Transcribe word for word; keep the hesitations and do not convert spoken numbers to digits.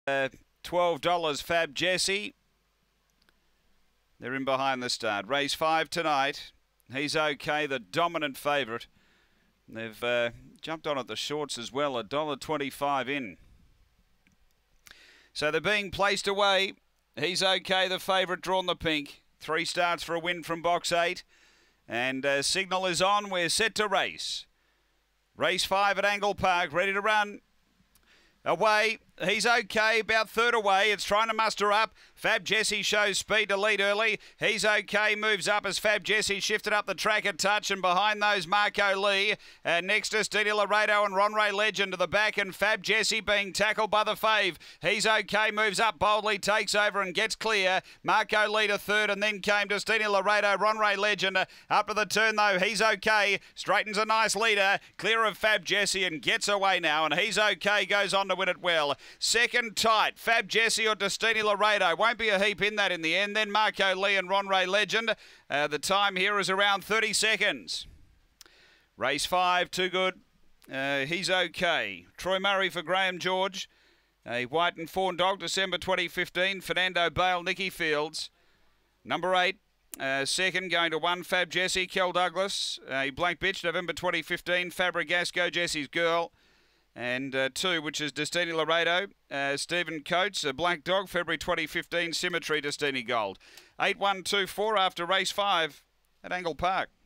Uh, twelve dollars Fab Jesse. They're in behind the start. Race five tonight. He's okay, the dominant favourite. They've uh, jumped on at the shorts as well, one dollar twenty-five in. So they're being placed away. He's okay, the favourite, drawn the pink. Three starts for a win from box eight. And uh, signal is on. We're set to race. Race five at Angle Park, ready to run. Away. He's okay, about third away. It's trying to muster up. Fab Jesse shows speed to lead early. He's okay, moves up as Fab Jesse shifted up the track a touch, and behind those Marco Lee. Uh, next is Dini Laredo and Ronray Legend to the back, and Fab Jesse being tackled by the fave. He's okay, moves up boldly, takes over and gets clear. Marco Lee to third, and then came to Dini Laredo, Ronray Legend. Uh, up to the turn though, he's okay. Straightens a nice leader, clear of Fab Jesse and gets away now, and he's okay, goes on to win it well. Second tight, Fab Jesse or Destiny Laredo. Won't be a heap in that in the end. Then Marco Lee and Ronray Legend. Uh, the time here is around thirty seconds. Race five, too good. Uh, he's okay. Troy Murray for Graham George. A white and fawn dog, December twenty fifteen. Fernando Bale, Nicky Fields. Number eight. Uh, second going to one, Fab Jesse, Kel Douglas. A blank bitch, November twenty fifteen. Fabregasco, Jesse's Girl. And uh, two, which is Destiny Laredo, uh, Stephen Coates, a black dog, February twenty fifteen, Symmetry, Destiny Gold. eight one two four after race five at Angle Park.